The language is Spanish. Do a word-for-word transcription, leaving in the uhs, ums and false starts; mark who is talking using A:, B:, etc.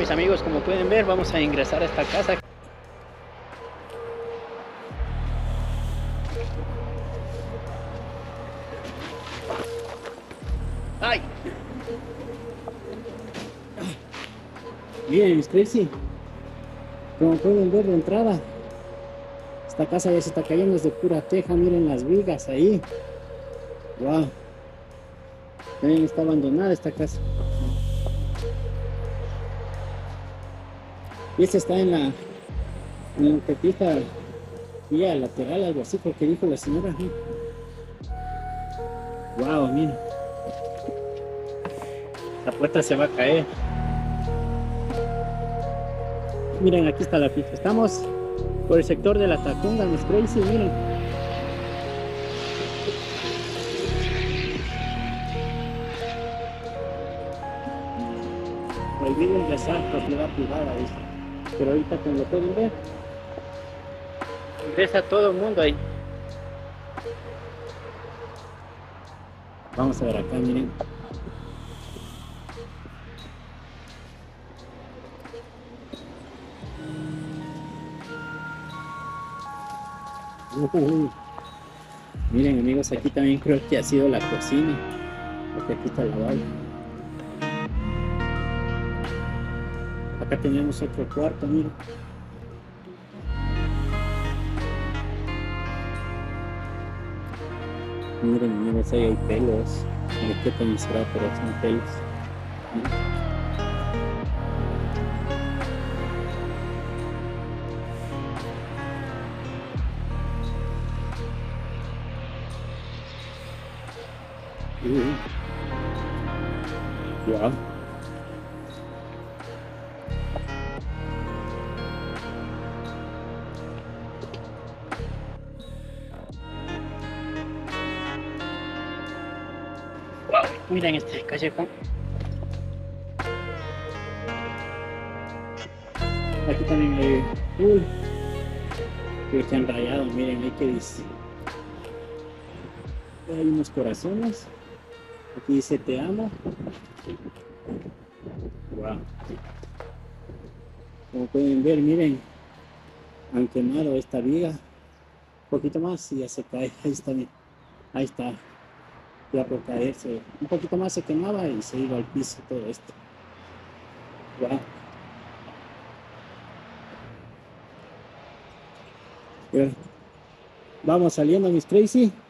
A: mis amigos, como pueden ver, vamos a ingresar a esta casa. ¡Ay! Miren, mis crazy, como pueden ver de entrada, esta casa ya se está cayendo, es de pura teja. Miren las vigas ahí. Wow, también está abandonada esta casa. Y esta está en la en la autopista vía lateral, algo así, porque dijo la señora. Wow, miren, la puerta se va a caer. Miren, aquí está la pista. Estamos por el sector de la Tacunga, mis crazy, miren. Prohibido ingresar, propiedad privada, dice. Pero ahorita, como lo pueden ver, ingresa todo el mundo ahí. Vamos a ver acá, miren. Uh, miren, amigos, aquí también creo que ha sido la cocina, porque aquí está la lavabo. Acá tenemos otro cuarto, miren. Miren, miren, ahí hay pelos. No sé qué será, pero son pelos. Miren. Uh, wow. Wow, miren este callejón. Aquí también hay uy, que se han rayado, miren, hay que dice. Hay unos corazones. Aquí dice te amo. Wow. Como pueden ver, miren, han quemado esta viga. Un poquito más y ya se cae. Ahí está, miren. Ahí está. Ya por caerse. Un poquito más se quemaba y se iba al piso todo esto. Wow. Vamos saliendo, mis crazy.